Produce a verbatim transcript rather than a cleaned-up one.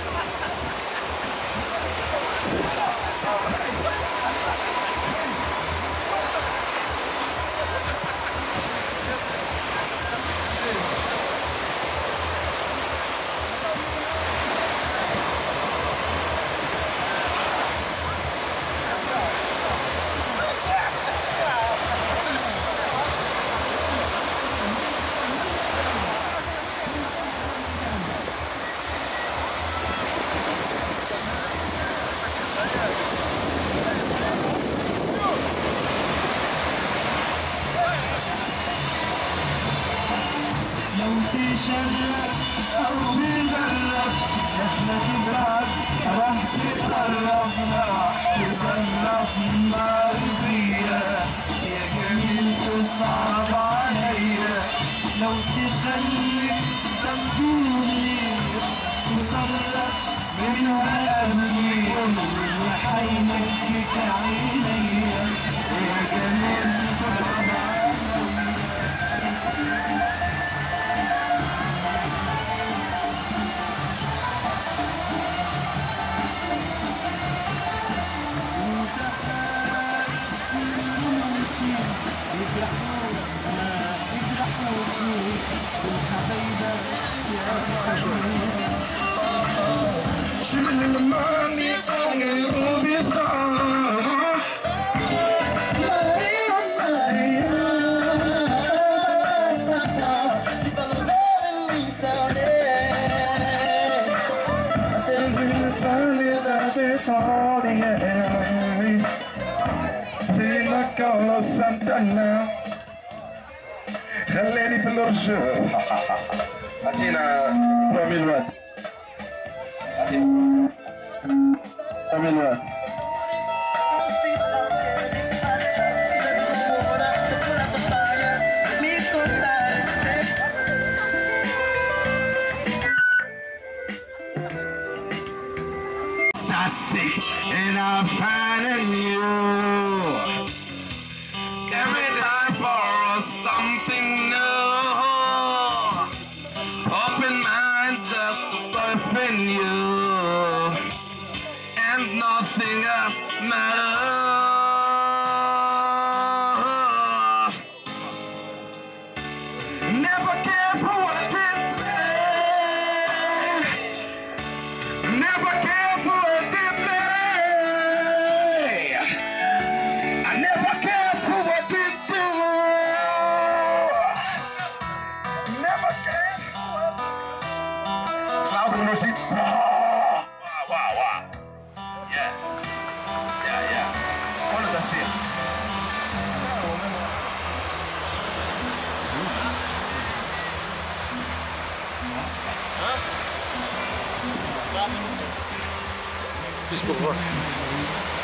تشرب أو تجرب نحن تبعد راح تتقرب راح تتقرب ما بيا يا جميل تصعب عليا لو تخليك تنطوني تصرف من قلبي وحينكك عينيا يا جميل تصعب عليا يجرحوك ما يجرحوا فيك والحبايبة شغل الماني غيره بيصعب فينك سنتنا خليني في الرجوع ادينا أربعمية وات أربعمية وات Sick and I'm finding you every time for something new. Open mind just to find you, and nothing else matters. Never care for what they say. Never care for what they music. Wow, wow, wow. Yeah. Yeah, yeah. What does that feel? Huh? Just before.